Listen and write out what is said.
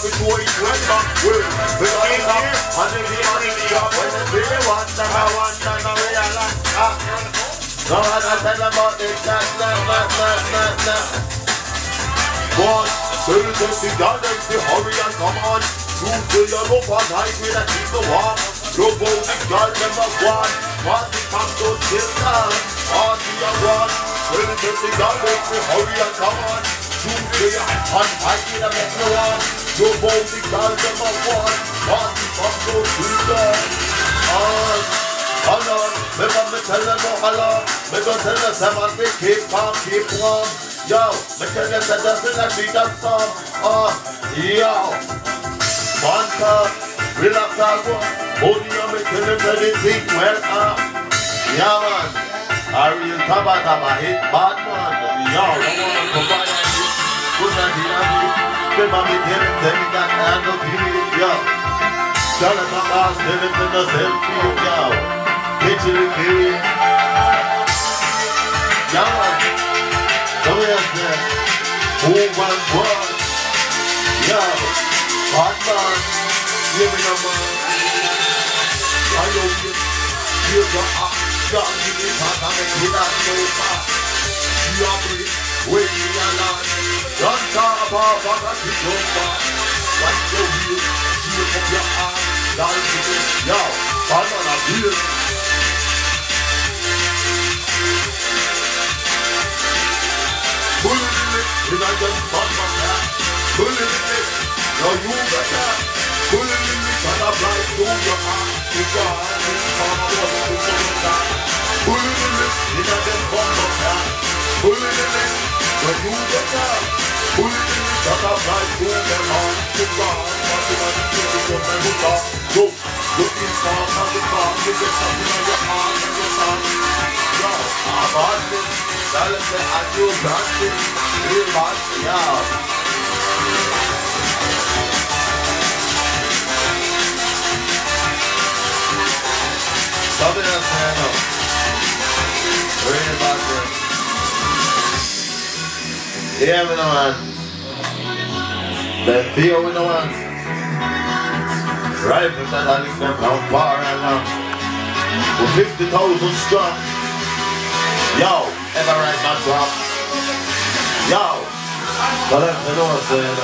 before he went back with the king up and the king job when the baby wants and I want and I realize no one I tell about this but still take the gardens to hurry and come on prove to your love and hide with a keep the walk love all the girls them a one want the come to sit down all the one still take the gardens to hurry and come on prove to your and hide with a make no one love all the girls them a one want the come to sit down on remember me tell them no hello me go tell them seven we keep calm keep warm yo me tell them that that's in a beat up song yo Fanta relax and go hold you me tell them that they think well yeah man a real taba hit bad man yo don't wanna combine it good and remember me tell me that I don't feel it yo tell them my boss tell them to the selfie yo get you the kid yeah man so yes man who one boy yo hot man living a man I know you feel your heart don't give it hot and make it up so fast you are free with me alone don't talk about what I keep going back like the wheel you put your heart down to it yo hot man I feel Bullet in it, and I just bought my cat. Bullet in it, now you got that. Bullet in it, and I fly through your heart. You got it, bullet in it, and I just bought my cat. Bullet in it, when you got that. Bullet in it, and I fly through your heart. You got it, go, looking for the car, you get something on your heart and your tongue. Yo, I'm on it. Tell them that I do dancing, real dancing, yeah. Something else, man, no. Real dancing. Yeah, we know, man. Then Theo, we know, man. Rifles that I think them down far and long. We're 50,000 strong. Yo. Ever ride my drop? Yo! But I know what I'm saying,